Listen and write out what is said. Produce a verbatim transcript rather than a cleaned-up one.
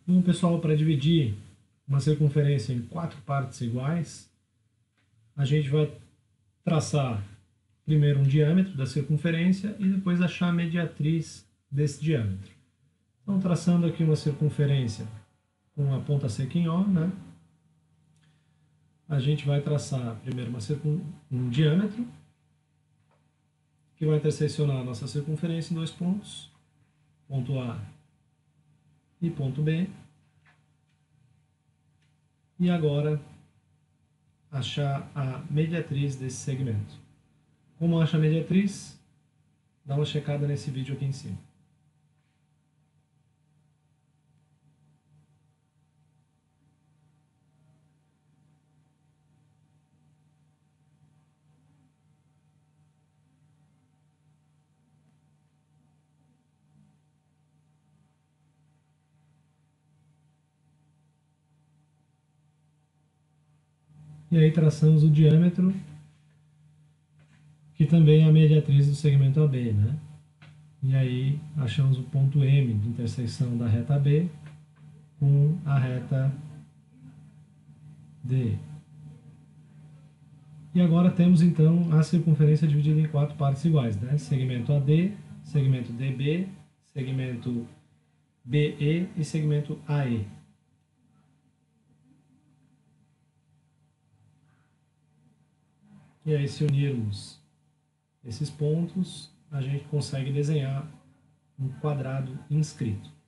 Então, pessoal, para dividir uma circunferência em quatro partes iguais, a gente vai traçar primeiro um diâmetro da circunferência e depois achar a mediatriz desse diâmetro. Então, traçando aqui uma circunferência com a ponta seca em O, né? A gente vai traçar primeiro uma circun... um diâmetro que vai interseccionar a nossa circunferência em dois pontos, ponto A e ponto B. E agora achar a mediatriz desse segmento. Como acha a mediatriz? Dá uma checada nesse vídeo aqui em cima. E aí traçamos o diâmetro, que também é a mediatriz do segmento A B, né? E aí achamos o ponto M de interseção da reta B com a reta D. E agora temos então a circunferência dividida em quatro partes iguais, né? Segmento A D, segmento D B, segmento B E e segmento A E. E aí, se unirmos esses pontos, a gente consegue desenhar um quadrado inscrito.